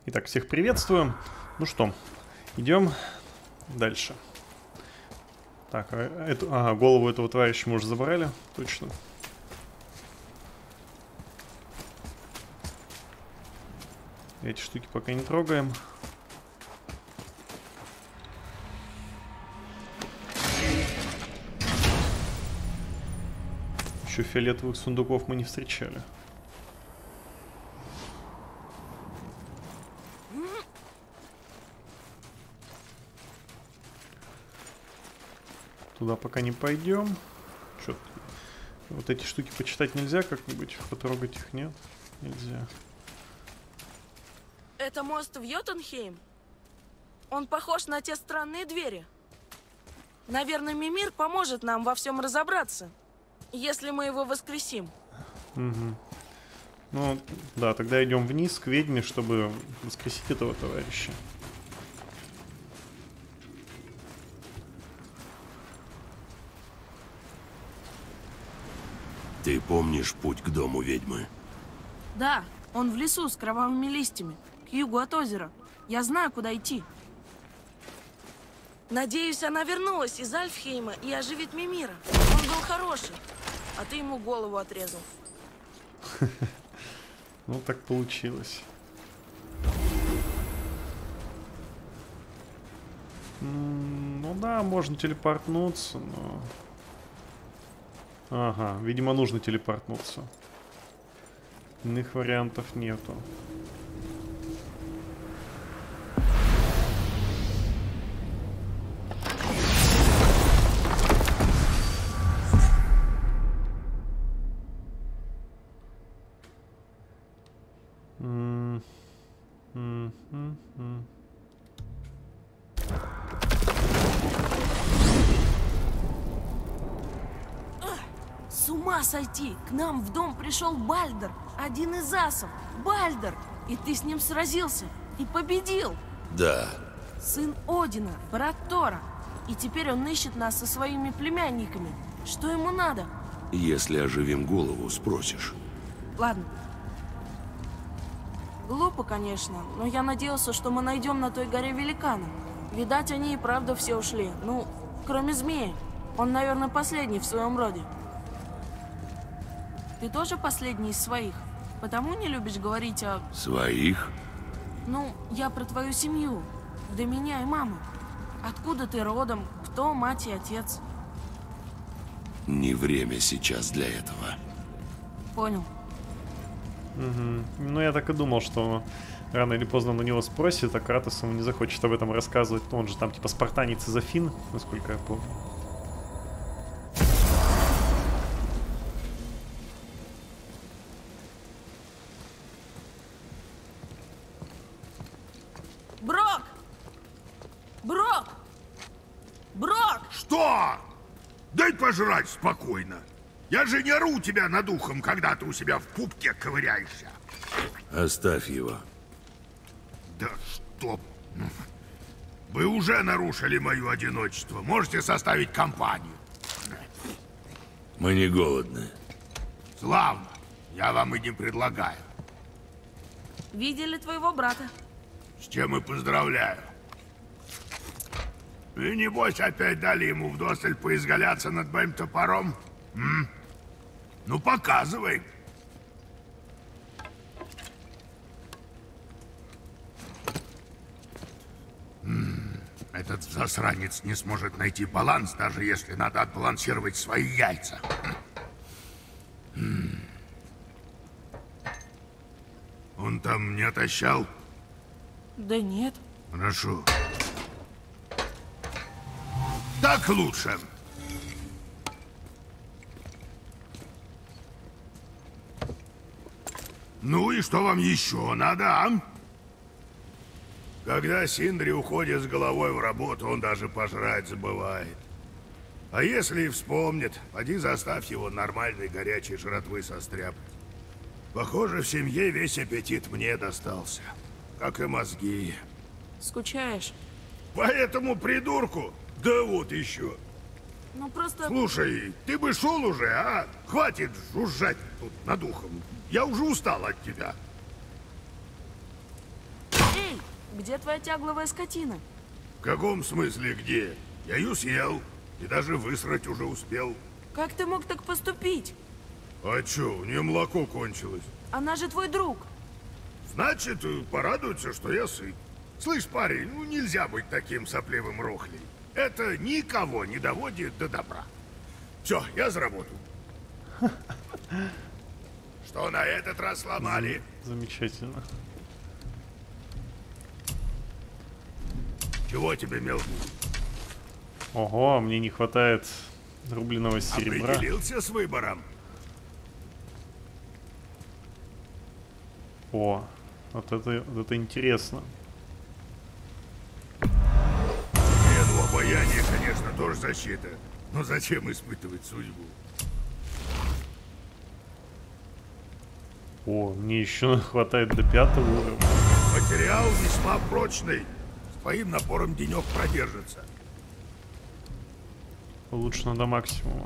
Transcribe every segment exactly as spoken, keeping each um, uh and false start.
Итак, всех приветствую. Ну что, идем дальше. Так, а эту, ага, голову этого товарища мы уже забрали, точно. Эти штуки пока не трогаем. Еще фиолетовых сундуков мы не встречали. Туда пока не пойдем. Что-то вот эти штуки почитать нельзя как-нибудь? Потрогать их нет? Нельзя. Это мост в Йотунхейм? Он похож на те странные двери. Наверное, Мимир поможет нам во всем разобраться, если мы его воскресим. Угу. Ну, да, тогда идем вниз к ведьме, чтобы воскресить этого товарища. Ты помнишь путь к дому ведьмы? Да, он в лесу с кровавыми листьями, к югу от озера. Я знаю, куда идти. Надеюсь, она вернулась из Альфхейма и оживит Мимира. Он был хороший, а ты ему голову отрезал. Ну, так получилось. Ну да, можно телепортнуться, но... Ага, видимо, нужно телепортнуться. Иных вариантов нету. М-м-м. М-м-м. С ума сойти! К нам в дом пришел Бальдер, один из асов. Бальдер! И ты с ним сразился и победил! Да. Сын Одина, брат Тора. И теперь он ищет нас со своими племянниками. Что ему надо? Если оживим голову, спросишь. Ладно. Глупо, конечно, но я надеялся, что мы найдем на той горе великана. Видать, они и правда все ушли. Ну, кроме змея. Он, наверное, последний в своем роде. Ты тоже последний из своих? Потому не любишь говорить о... Своих? Ну, я про твою семью. До меня и маму. Откуда ты родом? Кто мать и отец? Не время сейчас для этого. Понял. Угу. Ну, я так и думал, что рано или поздно на него спросит, а Кратос ему не захочет об этом рассказывать. Он же там типа спартанец из Афин, насколько я помню. Брок! Брок! Брок! Что? Дай пожрать спокойно. Я же не ору тебя над ухом, когда ты у себя в пупке ковыряешься. Оставь его. Да что? Вы уже нарушили мое одиночество. Можете составить компанию. Мы не голодны. Славно. Я вам и не предлагаю. Видели твоего брата? С чем и поздравляю. И небось опять дали ему вдосталь поизгаляться над моим топором? М? Ну, показывай. М, Этот засранец не сможет найти баланс, даже если надо отбалансировать свои яйца. М. Он там не отощал? Да нет. Хорошо. Так лучше. Ну и что вам еще надо, а? Когда Синдри уходит с головой в работу, он даже пожрать забывает. А если и вспомнит, поди заставь его нормальной горячей жратвы состряпать. Похоже, в семье весь аппетит мне достался. Как и мозги. Скучаешь? По этому придурку? Да вот еще. Ну просто... Слушай, ты бы шел уже, а? Хватит жужжать тут над ухом. Я уже устал от тебя. где твоя тягловая скотина? В каком смысле где? Я ее съел. И даже высрать уже успел. Как ты мог так поступить? А чё, у нее молоко кончилось. Она же твой друг. Значит, порадуется, что я сыт. Слышь, парень, ну нельзя быть таким сопливым рохлей. Это никого не доводит до добра. Все, я за работу. Что на этот раз сломали? Замечательно. Чего тебе, мелкий? Ого, мне не хватает рубленого серебра. Определился с выбором? О, вот это, вот это интересно. Нет, ну обаяние, конечно, тоже защита. Но зачем испытывать судьбу? О, мне еще хватает до пятого уровня. Материал весьма прочный. С твоим напором денек продержится. Улучшено до максимума.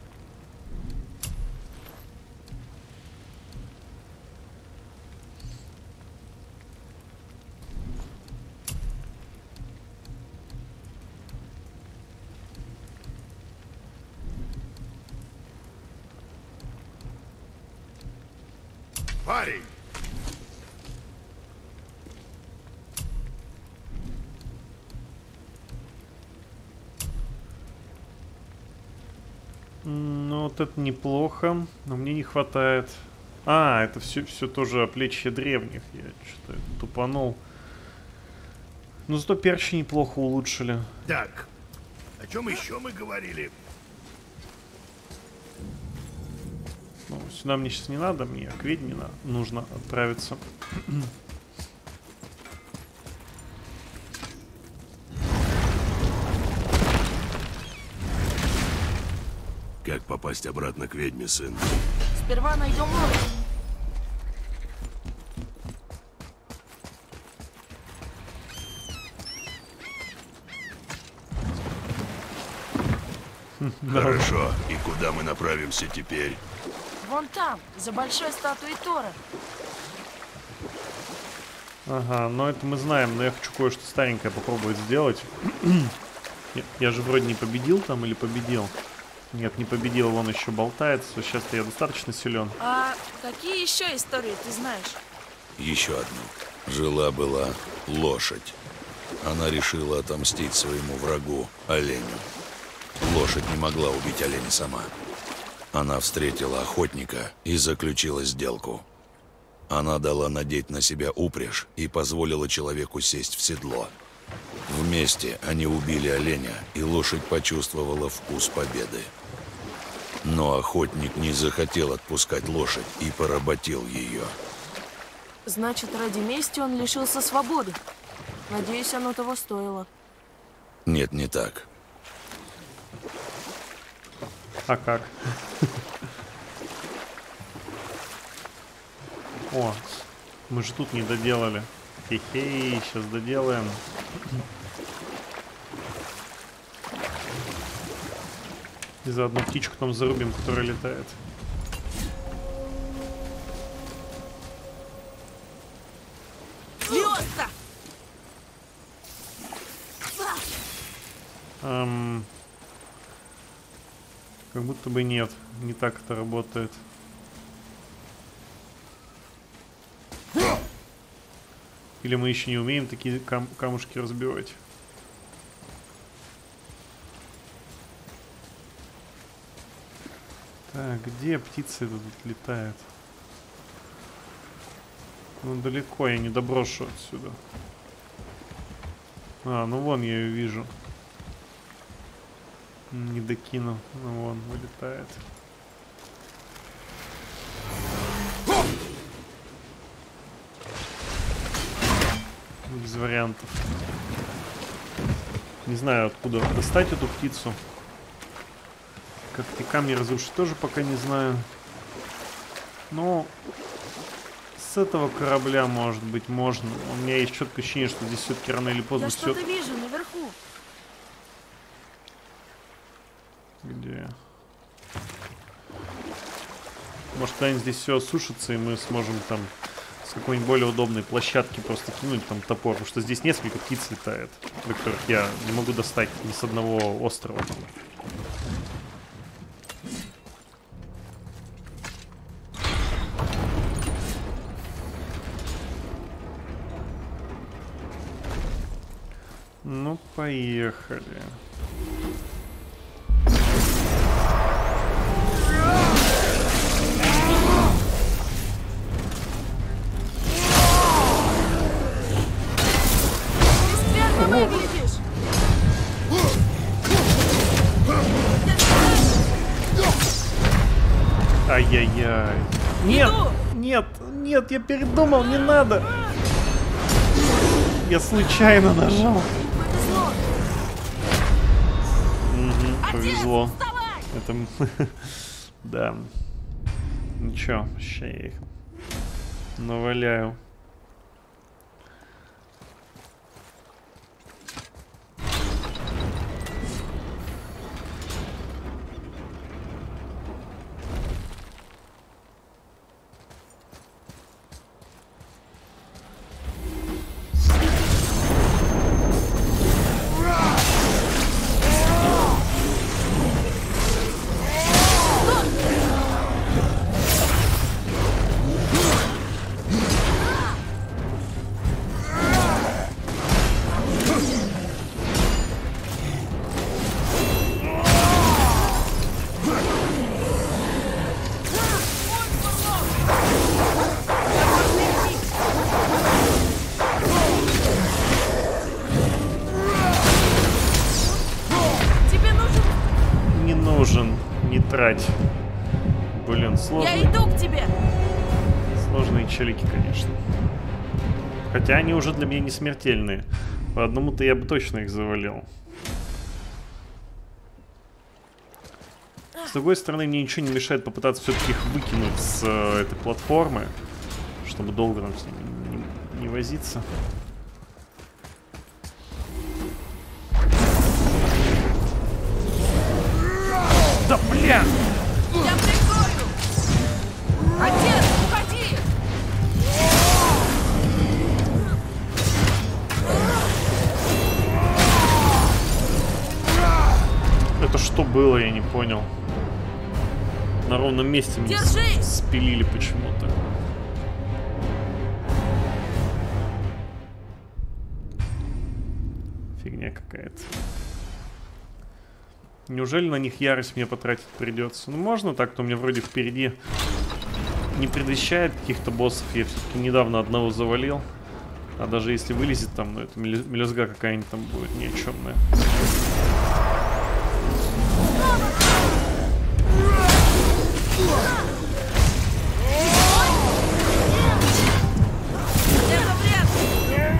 Парень! Ну, вот это неплохо, но мне не хватает. А, это все, все тоже оплечье древних. Я что-то тупанул. Ну, зато перчи неплохо улучшили. Так, о чем еще мы говорили? Ну, сюда мне сейчас не надо, мне к ведьме на- нужно отправиться. Как попасть обратно к ведьме, сын? Сперва найдем лодку. Хорошо. И куда мы направимся теперь? Вон там, за большой статуей Тора. Ага, но это мы знаем, но я хочу кое-что старенькое попробовать сделать. я, я же вроде не победил там или победил? Нет, не победил, вон еще болтается. Сейчас-то я достаточно силен. А какие еще истории ты знаешь? Еще одну. Жила-была лошадь. Она решила отомстить своему врагу, оленю. Лошадь не могла убить оленя сама. Она встретила охотника и заключила сделку. Она дала надеть на себя упряжь и позволила человеку сесть в седло. Вместе они убили оленя, и лошадь почувствовала вкус победы. Но охотник не захотел отпускать лошадь и поработил ее. Значит, ради мести он лишился свободы. Надеюсь, оно того стоило. Нет, не так. А как? О, мы же тут не доделали. Хе-хей, сейчас доделаем. И заодно птичку там зарубим, которая летает. Звезда! Эм, как будто бы нет. Не так это работает. Или мы еще не умеем такие кам камушки разбивать? Так, где птица эта тут летает? Ну, далеко, я не доброшу отсюда. А, ну вон я ее вижу. Не докину. Ну вон, вылетает. Без вариантов. Не знаю, откуда достать эту птицу. Как эти камни разрушить, тоже пока не знаю. Но с этого корабля, может быть, можно. У меня есть четкое ощущение, что здесь все-таки рано или поздно Я все... что-то вижу наверху. Где? Может, когда-нибудь здесь все осушится, и мы сможем там какой-нибудь более удобной площадки просто кинуть там топор, потому что здесь несколько птиц летает, до которых я не могу достать ни с одного острова. Ну, поехали. Выглядишь. Ай-яй-яй. Нет, Иду. нет, нет, я передумал, не надо. Я случайно нажал. Повезло. Угу, повезло. Отец, вставай! Это... Да. Ничего, ща я их наваляю. Тебе нужен... Не нужен, не трать. Блин, Я сложные, иду к тебе. сложные челики, конечно. Хотя они уже для меня не смертельные. По одному-то я бы точно их завалил. С другой стороны, мне ничего не мешает попытаться все-таки их выкинуть с э, этой платформы, чтобы долго нам с ними не, не возиться. Да бля! Я прикрою. Отец, уходи. Это что было, я не понял. На ровном месте меня Держись! спилили почему-то. Фигня какая-то. Неужели на них ярость мне потратить придется? Ну можно так, то у меня вроде впереди не предвещает каких-то боссов. Я все-таки недавно одного завалил. А даже если вылезет там, ну это мелю- мелюзга какая-нибудь там будет ни о чемная. Это вряд ли.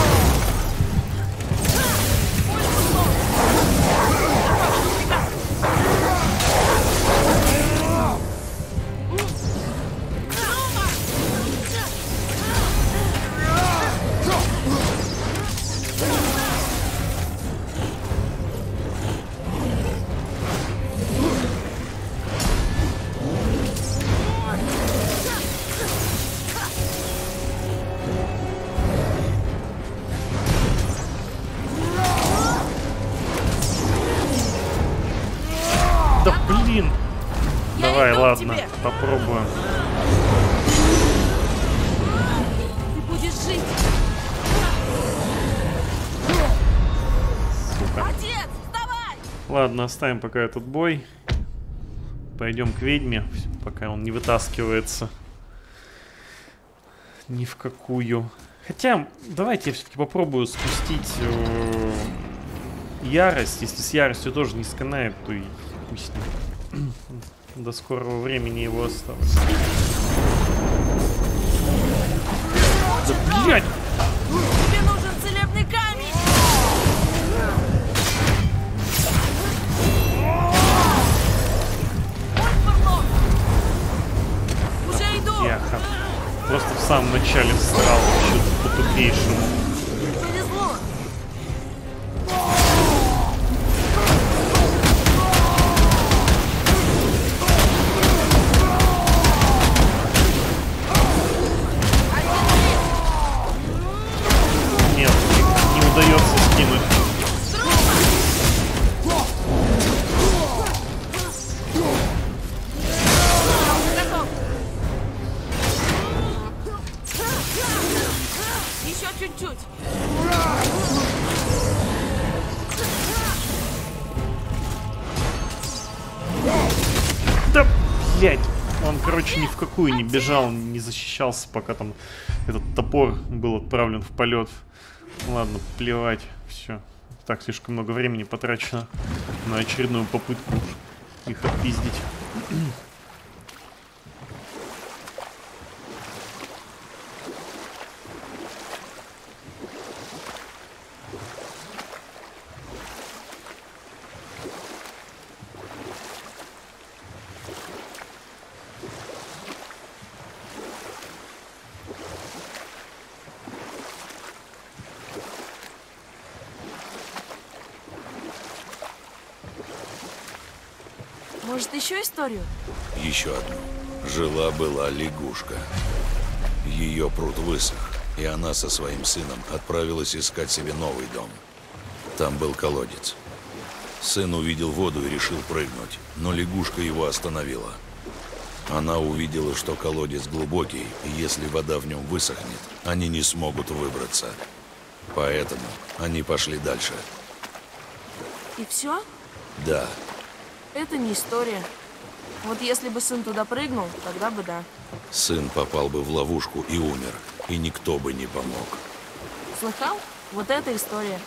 Да блин! Я Давай, иду к ладно, тебе. попробуем. Ты будешь жить. Сука. Отец, вставай! Ладно, оставим пока этот бой. Пойдем к ведьме, пока он не вытаскивается. Ни в какую. Хотя, давайте я все-таки попробую спустить э, ярость. Если с яростью тоже не сканает, то и пусть не. До скорого времени его оставлю. Да, блядь! Тебе нужен целебный камень. Уже иду. Яха. Просто в самом начале всрал что-то по-тупейшему. Повезло. Один чуть-чуть. Да, блядь. Он, короче, ни в какую не бежал, не защищался, пока там этот топор был отправлен в полет. Ладно, плевать, все. Так, слишком много времени потрачено на очередную попытку их отпиздить. Может, еще историю? Еще одну. Жила-была лягушка. Ее пруд высох, и она со своим сыном отправилась искать себе новый дом. Там был колодец. Сын увидел воду и решил прыгнуть, но лягушка его остановила. Она увидела, что колодец глубокий, и если вода в нем высохнет, они не смогут выбраться. Поэтому они пошли дальше. И все? Да. Это не история. Вот если бы сын туда прыгнул, тогда бы да. Сын попал бы в ловушку и умер, и никто бы не помог. Слыхал? Вот это история.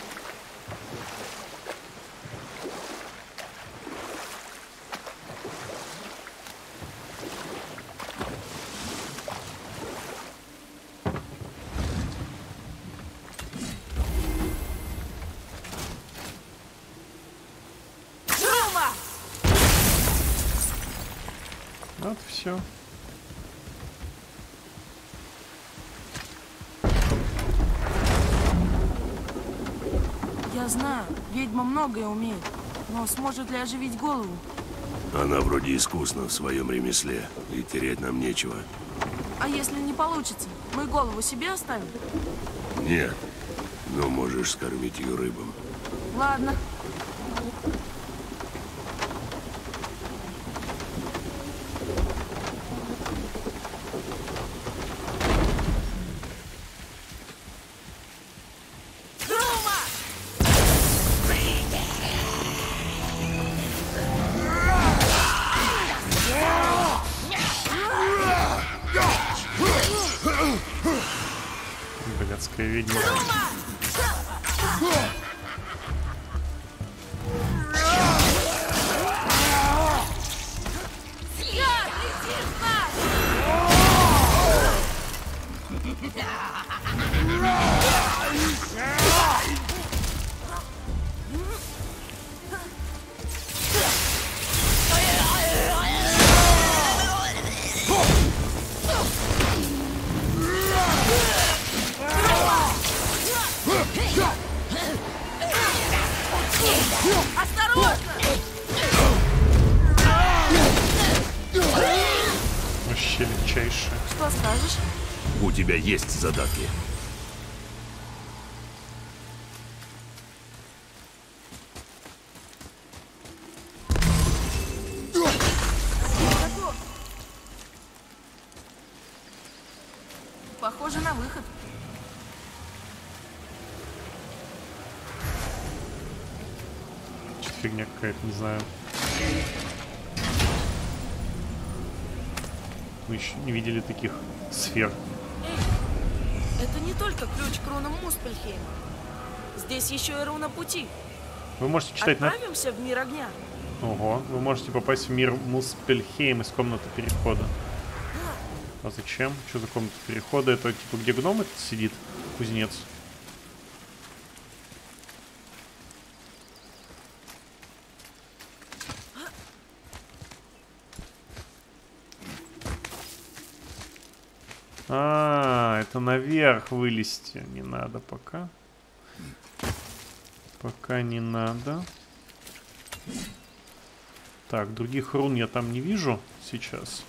Вот все. Я знаю, ведьма многое умеет, но сможет ли оживить голову? Она вроде искусна в своем ремесле, и терять нам нечего. А если не получится, мы голову себе оставим? Нет, но можешь скормить ее рыбам. Ладно. Блядская ведьма. Вообще легчайшее. Что скажешь? У тебя есть задатки. Похоже на выход. Что-то фигня какая-то, не знаю. Мы еще не видели таких сфер. Эй, это не только ключ к рунам Муспельхейма. Здесь еще и руна пути. Вы можете читать на... Отправимся в мир огня. Ого, вы можете попасть в мир Муспельхейм из комнаты перехода. А зачем? Что за комната перехода? Это типа где гном этот сидит? Кузнец. А, это наверх вылезти. Не надо пока. Пока не надо. Так, других рун я там не вижу сейчас.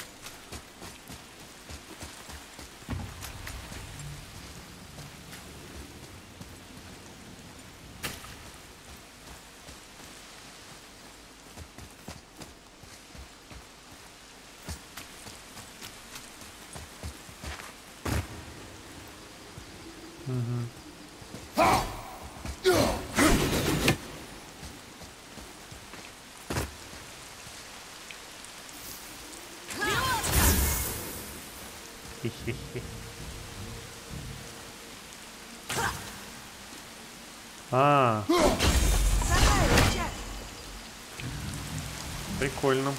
Хе-хе-хе. А, прикольно.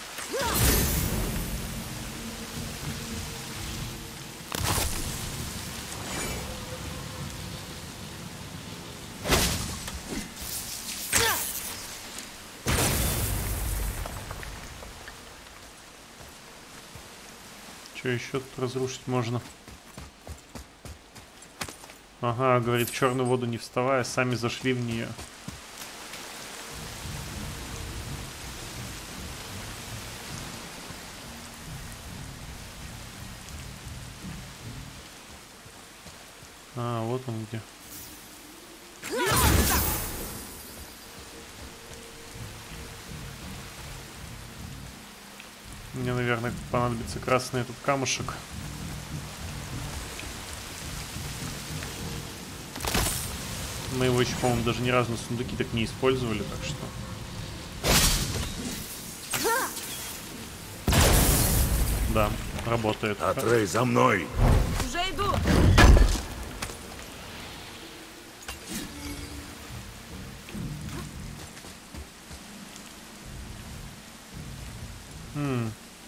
Что еще тут разрушить можно? Ага, говорит, в черную воду не вставая, сами зашли в нее. А, вот он где. Мне, наверное, понадобится красный этот камушек. Мы его еще, по-моему, даже ни разу на сундуки так не использовали, так что... Да, работает. Атрей, за мной! Уже иду. Хм.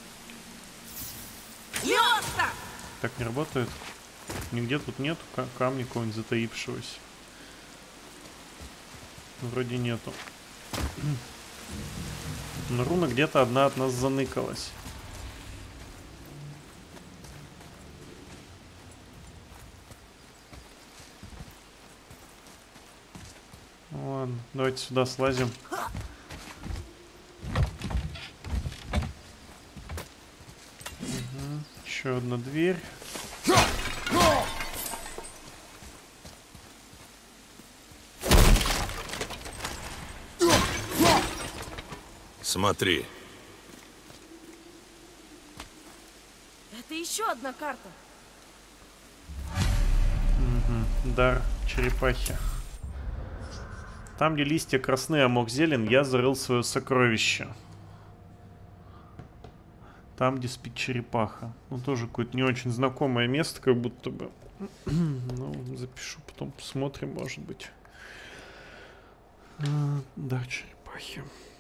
Ёпта! Так не работает. Нигде тут нету камня какого-нибудь затаившегося. Вроде нету. Но руна где-то одна от нас заныкалась. Ладно, давайте сюда слазим. Угу. Еще одна дверь. Смотри. Это еще одна карта. Угу. Дар черепахи. Там, где листья красны, а мох зелен, я зарыл свое сокровище. Там, где спит черепаха. Ну, тоже какое-то не очень знакомое место, как будто бы. Ну, запишу, потом посмотрим, может быть. А, дар черепахи.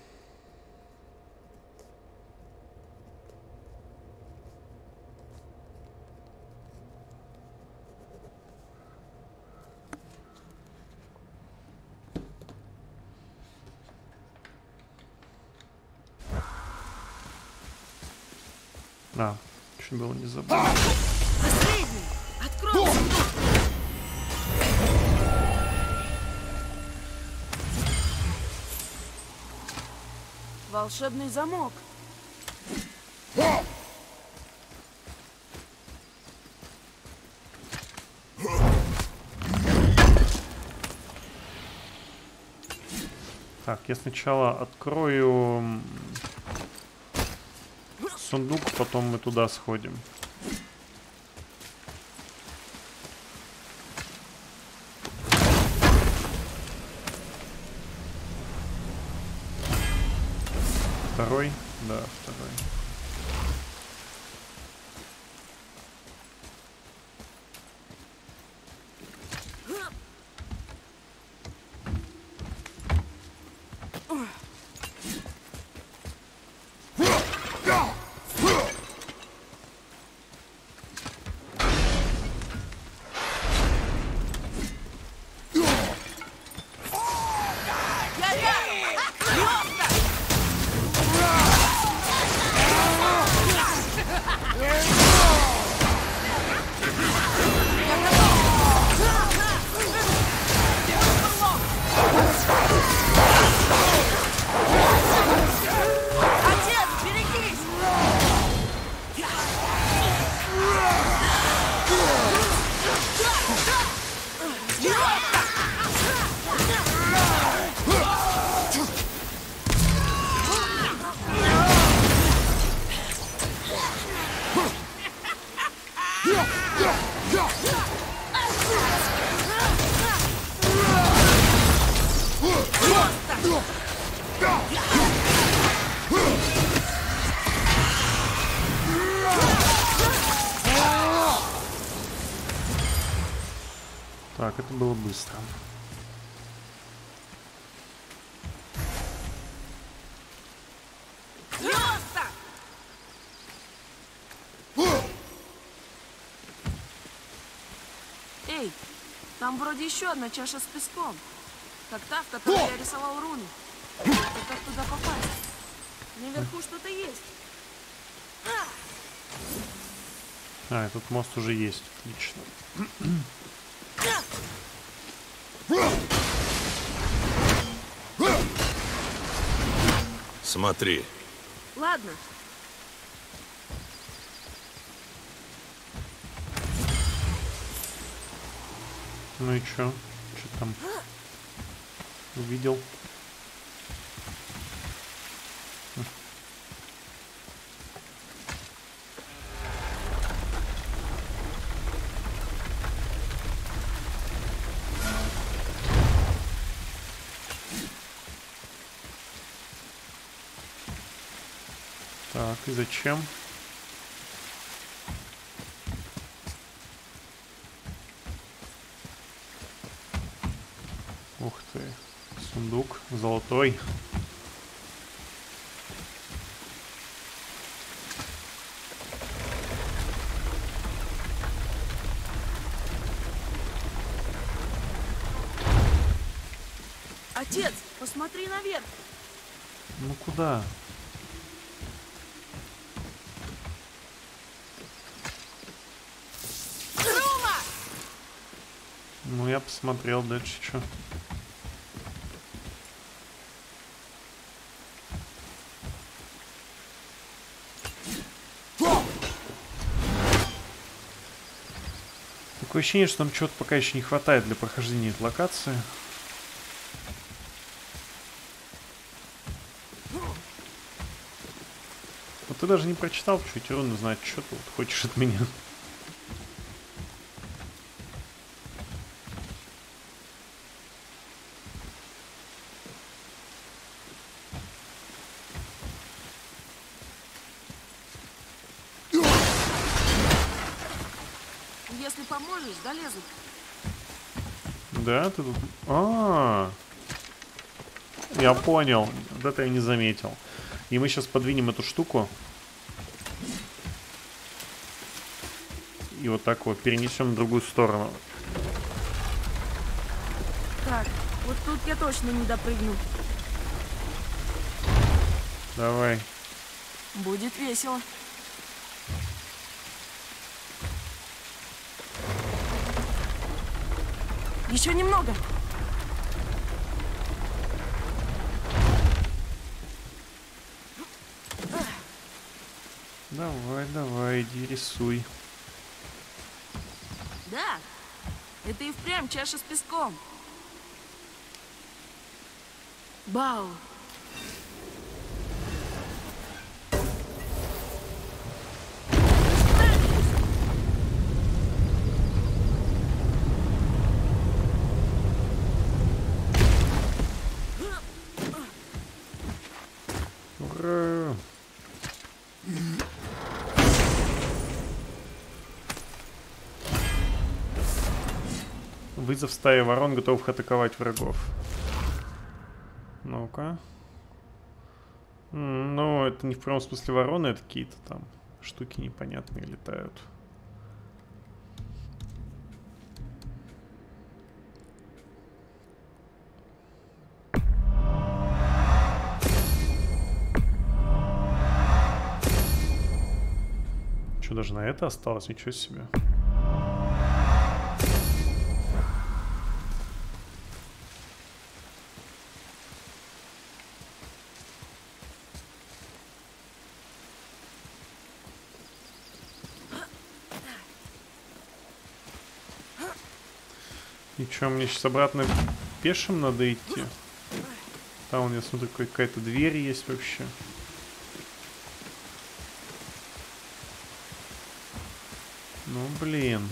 А, чуть было не забыл. Последний! Открой сундук! Волшебный замок. Так, я сначала открою сундук, потом мы туда сходим. Второй? Да, второй. Так, это было быстро. Эй, там вроде еще одна чаша с песком. Как та, в которой я рисовал руны. Только как туда попасть? Наверху что-то есть. А, этот мост уже есть. Отлично. Смотри. Ладно. Ну и чё? Чё там? Увидел? Так, и зачем? Ух ты, сундук золотой. Отец, посмотри наверх. Ну куда? Ну я посмотрел, дальше что? Такое ощущение, что нам чего-то пока еще не хватает для прохождения этой локации. Вот ты даже не прочитал, чуть ровно знать, что ты вот хочешь от меня. Если поможешь, долезу. Да, ты тут... А, -а, а, я понял. Вот это я не заметил. И мы сейчас подвинем эту штуку. И вот так вот перенесем в другую сторону. Так, вот тут я точно не допрыгну. Давай. Будет весело. Еще немного. Давай, давай, иди рисуй. Да, это и впрямь чаша с песком. Бау. Ура! Вызов стаи ворон, готовых атаковать врагов. Ну-ка. Ну, это не в прямом смысле вороны, это какие-то там штуки непонятные летают. Что, даже на это осталось? Ничего себе. И что, мне сейчас обратно пешим надо идти? Там у меня, смотрю, какая-то дверь есть вообще. Ну, блин.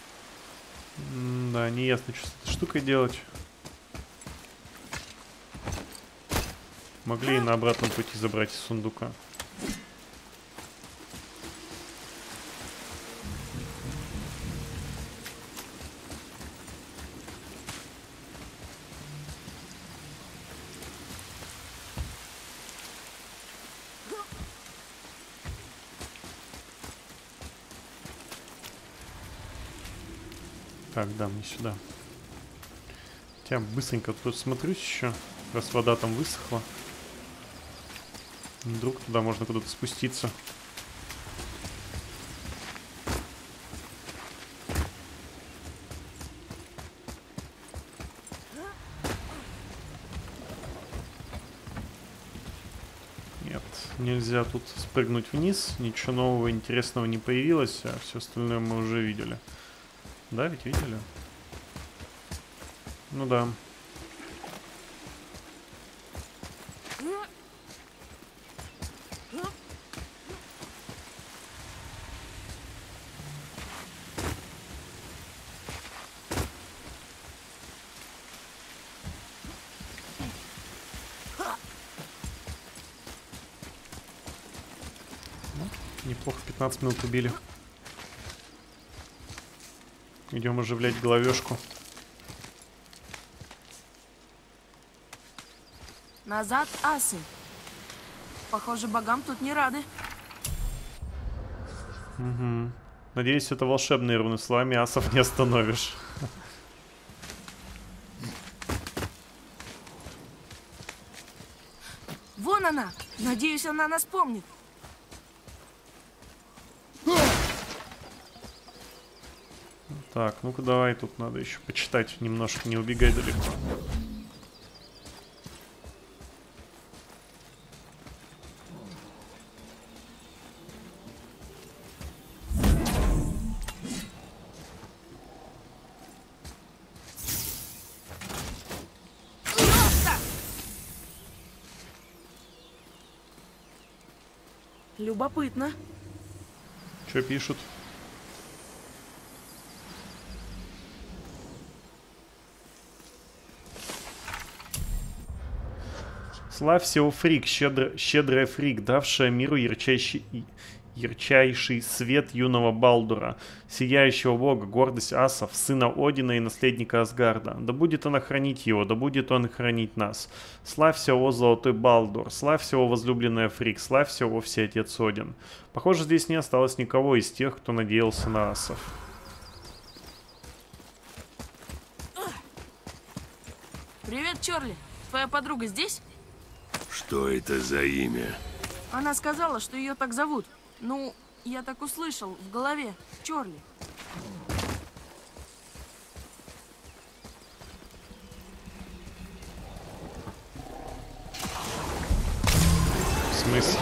М да, не ясно, что с этой штукой делать. Могли и на обратном пути забрать из сундука. Так, да, мне сюда. Я быстренько тут смотрюсь еще, раз вода там высохла. Вдруг туда можно куда-то спуститься. Нет, нельзя тут спрыгнуть вниз. Ничего нового интересного не появилось, а все остальное мы уже видели. Да, ведь видели? Ну да. Неплохо, пятнадцать минут убили. Идем оживлять головешку. Назад, асы. Похоже, богам тут не рады. Угу. Надеюсь, это волшебные руны. Словами асов не остановишь. Вон она! Надеюсь, она нас помнит. Так, ну-ка давай, тут надо еще почитать немножко, не убегай далеко. Любопытно. Что пишут? Славься, о фрик, щедр... щедрая фрик, давшая миру ярчайший... ярчайший свет юного Балдура, сияющего бога, гордость асов, сына Одина и наследника Асгарда. Да будет она хранить его, да будет он хранить нас. Славься, о золотой Балдур, славься, о возлюбленная фрик, славься, о всеотец Один. Похоже, здесь не осталось никого из тех, кто надеялся на асов. Привет, Чорли. Твоя подруга здесь? Что это за имя? Она сказала, что ее так зовут. Ну, я так услышал в голове. Чорли. В смысле?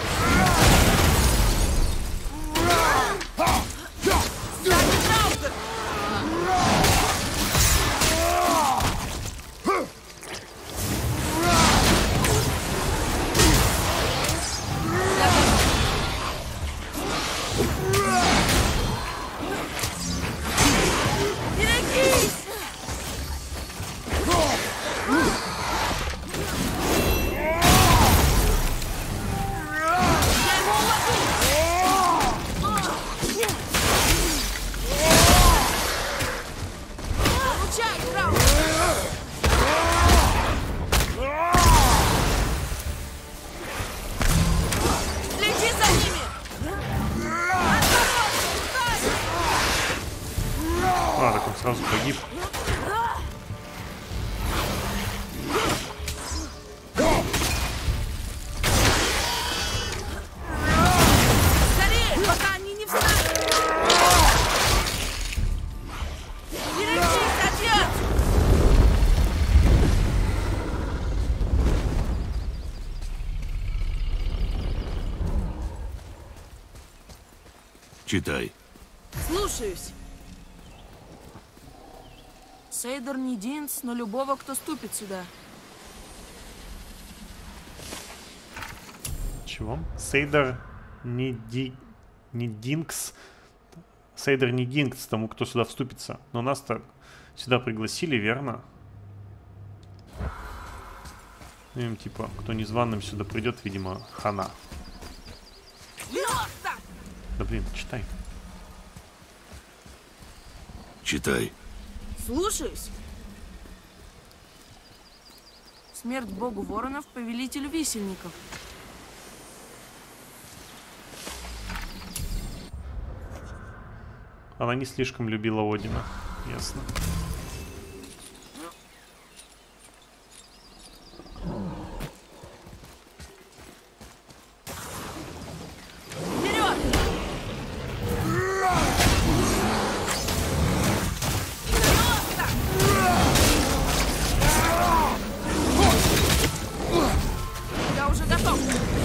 А, так он сразу погиб. Скорее, пока они не встанут! Берегись, отец! Читай. Слушаюсь. Сейдер не Динс, но любого, кто ступит сюда. Чего? Сейдер не, ди... не Динкс. Сейдер не Динкс тому, кто сюда вступится. Но нас-то сюда пригласили, верно? Им типа, кто незваным сюда придет, видимо, хана. Да блин, читай. Читай. Слушаюсь. Смерть богу воронов, повелителю висельников. Она не слишком любила Одина. Ясно. Я уже готов.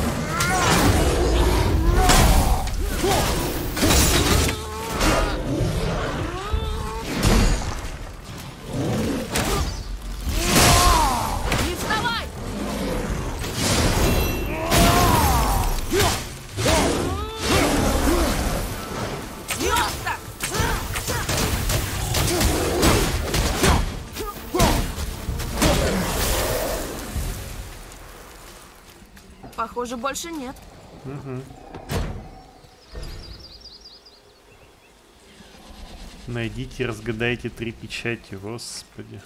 Не вставай! Ёпта! Похоже, больше нет. Угу. Найдите и разгадайте три печати, господи.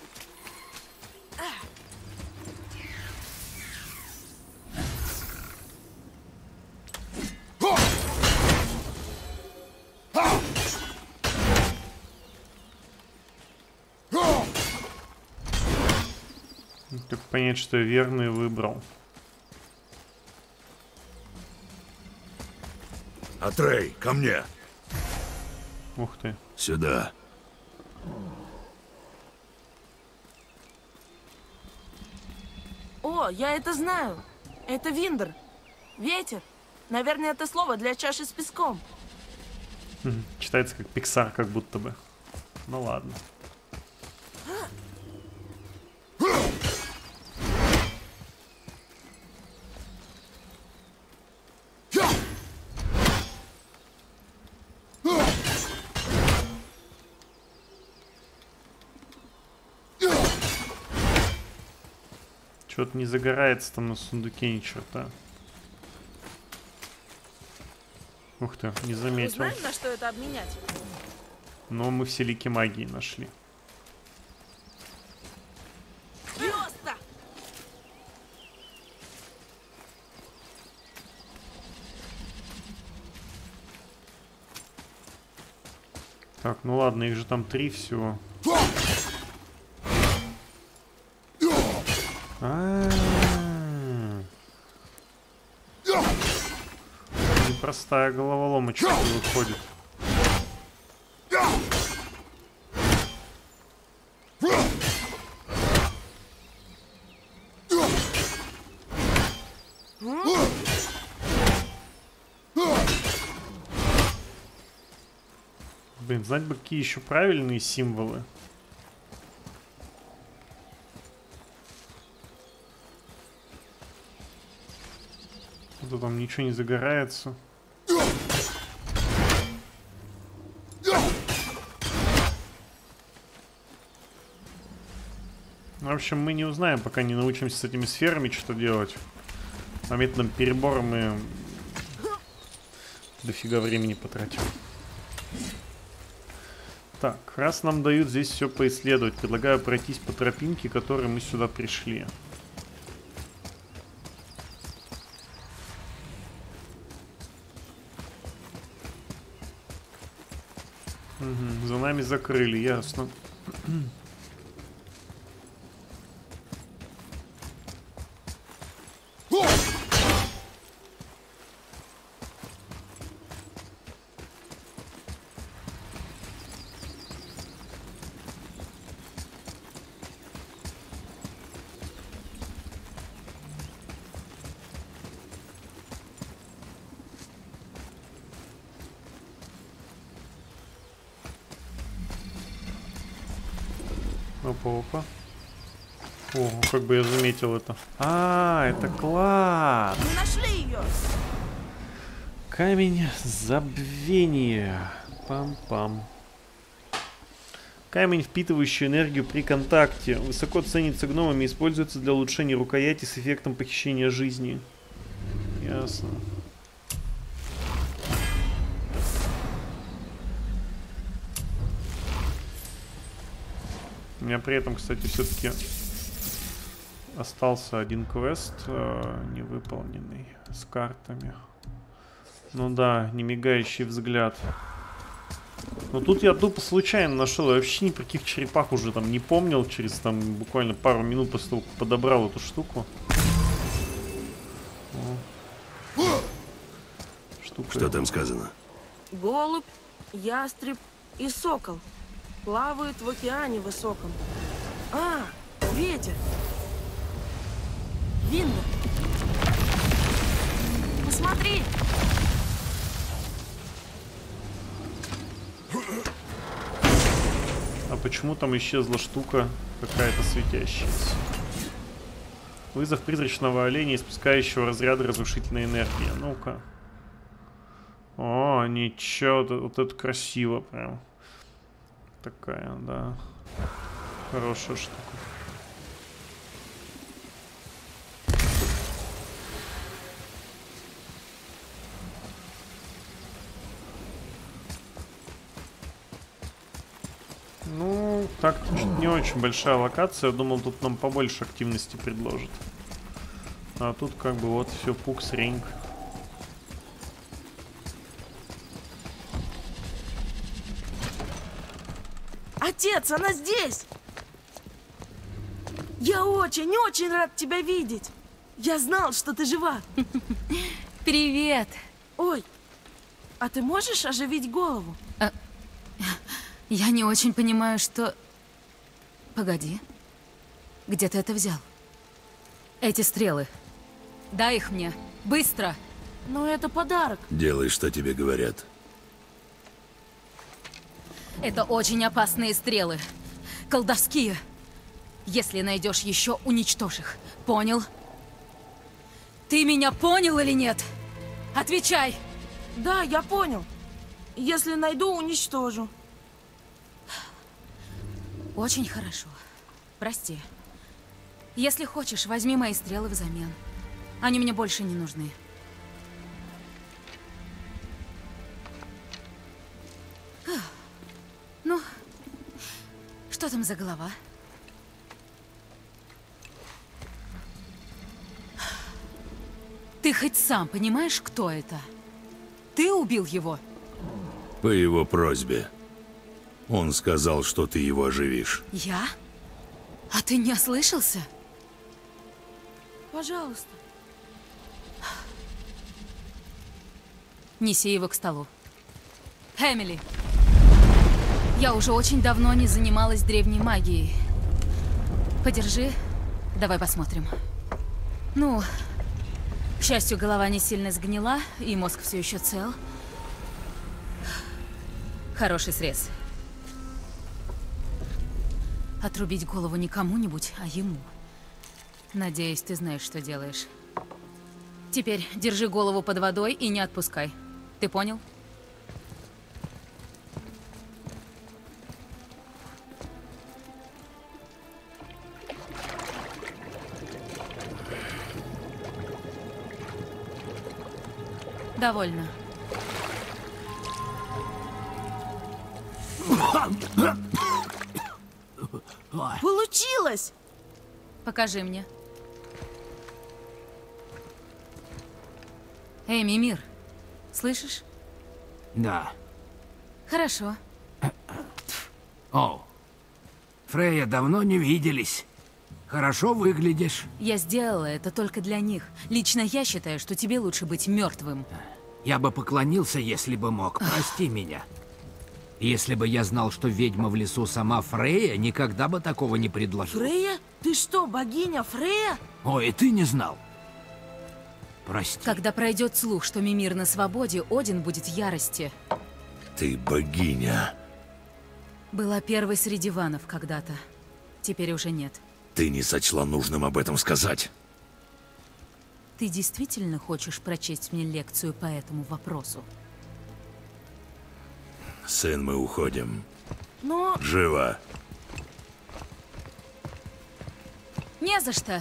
Как понять, что я верный выбрал? Атрей, ко мне. Ух ты. Сюда. О, я это знаю. Это Виндер. Ветер. Наверное, это слово для чаши с песком. Мгм. Читается как Pixar, как будто бы. Ну ладно. Что-то не загорается там на сундуке ничего-то. Ух ты, не заметил. Узнаем, на что это обменять? Но мы все лики магии нашли. Просто! Так, ну ладно, их же там три всего. А-а-а. Непростая головоломочка выходит. Блин, знать бы, какие еще правильные символы. Тут там ничего не загорается. В общем, мы не узнаем, пока не научимся с этими сферами что делать. По методам перебора мы дофига времени потратим. Так, раз нам дают здесь все поисследовать, предлагаю пройтись по тропинке, которой мы сюда пришли. Угу, за нами закрыли, ясно. Опа-опа. О, как бы я заметил это. А, это клад. Мы нашли ее! Камень забвения. Пам-пам. Камень, впитывающий энергию при контакте. Высоко ценится гномами и используется для улучшения рукояти с эффектом похищения жизни. Ясно. У меня при этом, кстати, все-таки остался один квест э, невыполненный с картами. Ну да, немигающий взгляд. Но тут я тупо случайно нашел. Я вообще ни про каких черепах уже там не помнил. Через там буквально пару минут после того, как подобрал эту штуку. О. Штука. Что там сказано? Голубь, ястреб и сокол плавают в океане высоком. А, ветер. Винда. Посмотри. А почему там исчезла штука какая-то светящаяся? Вызов призрачного оленя, испускающего разряды разрушительной энергии. Ну-ка. О, ничего, вот, вот это красиво прям. Такая, да. Хорошая штука. Ну, так не очень большая локация. Я думал, тут нам побольше активности предложат. А тут как бы вот все пукс-ринг. Отец, она здесь! Я очень-очень рад тебя видеть. Я знал, что ты жива. Привет. Ой, а ты можешь оживить голову? А, я не очень понимаю, что... Погоди. Где ты это взял? Эти стрелы. Дай их мне. Быстро. Ну, это подарок. Делай, что тебе говорят. Это очень опасные стрелы. Колдовские. Если найдешь еще, уничтожь их. Понял? Ты меня понял или нет? Отвечай! Да, я понял. Если найду, уничтожу. Очень хорошо. Прости. Если хочешь, возьми мои стрелы взамен. Они мне больше не нужны. Ну, что там за голова? Ты хоть сам понимаешь, кто это? Ты убил его? По его просьбе. Он сказал, что ты его оживишь. Я? А ты не ослышался? Пожалуйста. Неси его к столу. Эмили! Я уже очень давно не занималась древней магией. Подержи, давай посмотрим. Ну, к счастью, голова не сильно сгнила, и мозг все еще цел. Хороший срез. Отрубить голову не кому-нибудь, а ему. Надеюсь, ты знаешь, что делаешь. Теперь держи голову под водой и не отпускай. Ты понял? Довольно. Получилось! Покажи мне. Эй, Мимир, слышишь? Да. Хорошо. О, Фрейя, давно не виделись. Хорошо выглядишь. Я сделала это только для них. Лично я считаю, что тебе лучше быть мертвым. Я бы поклонился, если бы мог. Прости меня. Если бы я знал, что ведьма в лесу сама Фрейя, никогда бы такого не предложил. Фрейя? Ты что, богиня Фрейя? Ой, и ты не знал. Прости. Когда пройдет слух, что Мимир на свободе, Один будет в ярости. Ты богиня. Была первой среди ванов когда-то. Теперь уже нет. Ты не сочла нужным об этом сказать. Ты действительно хочешь прочесть мне лекцию по этому вопросу? Сын, мы уходим. Но... Жива. Не за что.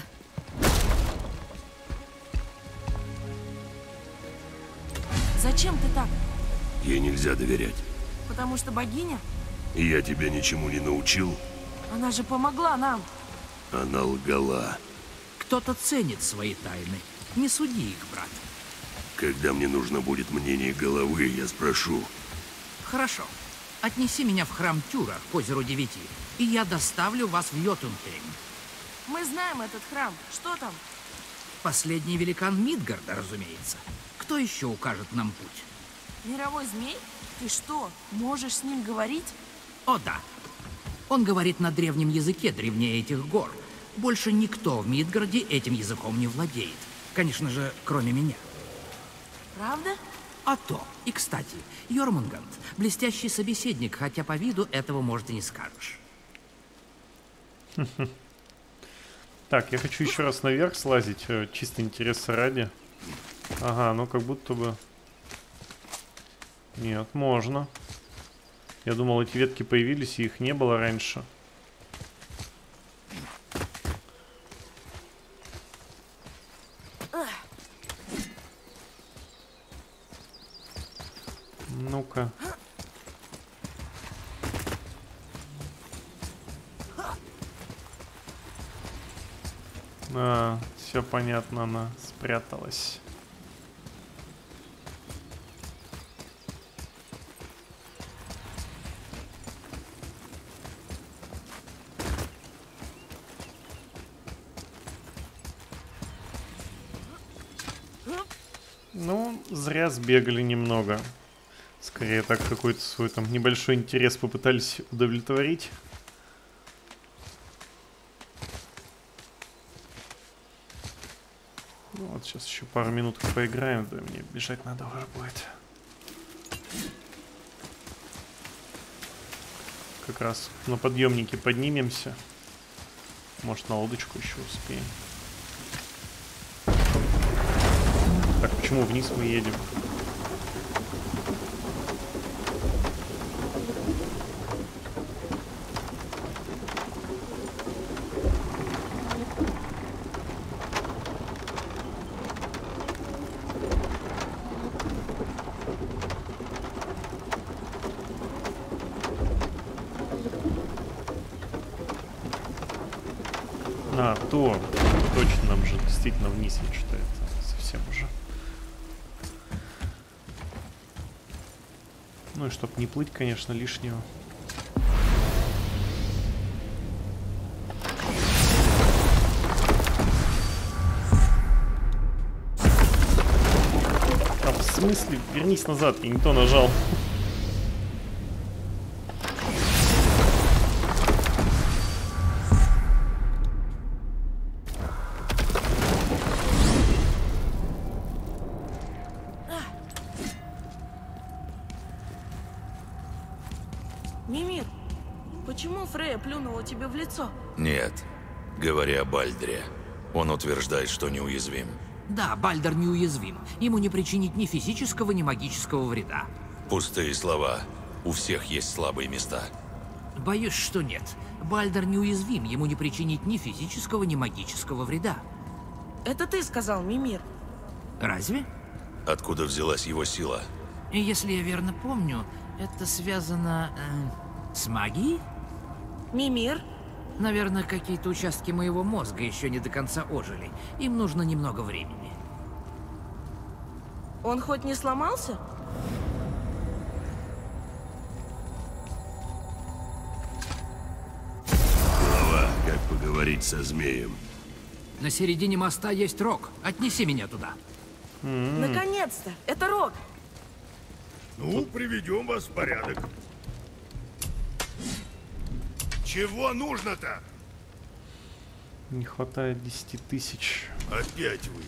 Зачем ты так? Ей нельзя доверять. Потому что богиня? И я тебя ничему не научил. Она же помогла нам. Она лгала. Кто-то ценит свои тайны. Не суди их, брат. Когда мне нужно будет мнение головы, я спрошу. Хорошо. Отнеси меня в храм Тюра к озеру Девяти, и я доставлю вас в Йотунхейм. Мы знаем этот храм. Что там? Последний великан Мидгарда, разумеется. Кто еще укажет нам путь? Мировой змей? Ты что, можешь с ним говорить? О, да. Он говорит на древнем языке, древнее этих гор. Больше никто в Мидгарде этим языком не владеет. Конечно же, кроме меня. Правда? А то. И, кстати, Йормунганд — блестящий собеседник, хотя по виду этого, может, и не скажешь. Так, я хочу еще раз наверх слазить, э, чисто интереса ради. Ага, ну как будто бы... Нет, можно. Я думал, эти ветки появились, и их не было раньше. Ну-ка. А, все понятно, она спряталась. Ну, зря сбегали немного. Скорее так какой-то свой там небольшой интерес попытались удовлетворить. Ну, вот сейчас еще пару минут поиграем, да мне бежать надо уже будет. Как раз на подъемнике поднимемся. Может, на лодочку еще успеем. Так, почему вниз мы едем? А, то, точно, нам же действительно вниз, я что-то это совсем уже. Ну и чтоб не плыть, конечно, лишнего. А в смысле? Вернись назад, я не то нажал. Мимир, почему Фрея плюнула тебе в лицо? Нет. Говоря о Бальдре, он утверждает, что неуязвим. Да, Бальдер неуязвим. Ему не причинить ни физического, ни магического вреда. Пустые слова. У всех есть слабые места. Боюсь, что нет. Бальдер неуязвим. Ему не причинить ни физического, ни магического вреда. Это ты сказал, Мимир. Разве? Откуда взялась его сила? И если я верно помню, это связано э, с магией? Мимир? Наверное, какие-то участки моего мозга еще не до конца ожили. Им нужно немного времени. Он хоть не сломался? Голова, как поговорить со змеем. На середине моста есть рог. Отнеси меня туда. Наконец-то! Это Рок! Ну, приведем вас в порядок. Чего нужно-то? Не хватает десяти тысяч. Опять вы.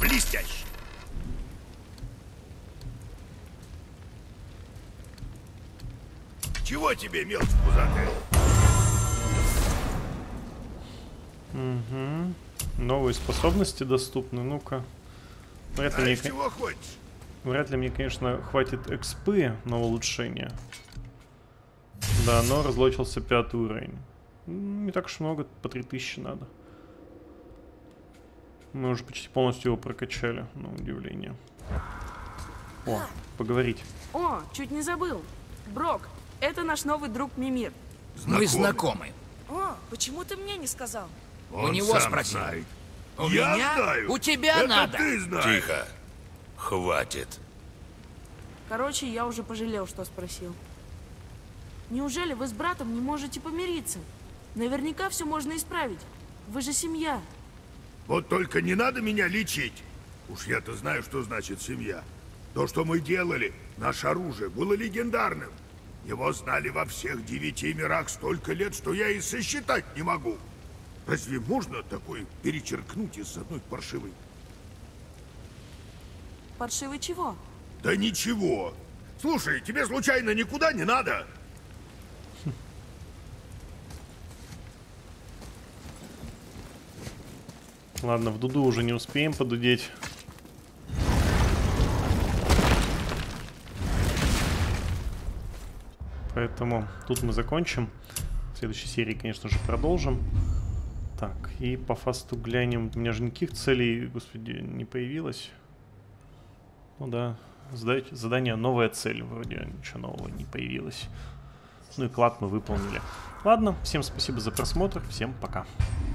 Блестяще. Чего тебе, мелочь пузатая? Угу. Новые способности доступны. Ну-ка. Вряд ли, А мне, из чего хочешь? вряд ли мне, конечно, хватит экспы на улучшение. Да, но разлочился пятый уровень. Не так уж много, по три тысячи надо. Мы уже почти полностью его прокачали, на удивление. О, поговорить. О, чуть не забыл. Брок, это наш новый друг Мимир. Мы знакомы. О, почему ты мне не сказал? Он У него сам спроси. знает. У Я меня? знаю. У тебя Это надо. ты знаешь. Тихо. Хватит. Короче, я уже пожалел, что спросил. Неужели вы с братом не можете помириться? Наверняка все можно исправить. Вы же семья. Вот только не надо меня лечить. Уж я-то знаю, что значит семья. То, что мы делали, наше оружие, было легендарным. Его знали во всех девяти мирах столько лет, что я и сосчитать не могу. Разве можно такое перечеркнуть из одной паршивой? Паршивый чего? Да ничего. Слушай, тебе случайно никуда не надо? Ладно, в дуду уже не успеем подудеть. Поэтому тут мы закончим. В следующей серии, конечно же, продолжим. Так, и по фасту глянем. У меня же никаких целей, господи, не появилось. Ну да, задать, задание «Новая цель». Вроде ничего нового не появилось. Ну и клад мы выполнили. Ладно, всем спасибо за просмотр. Всем пока.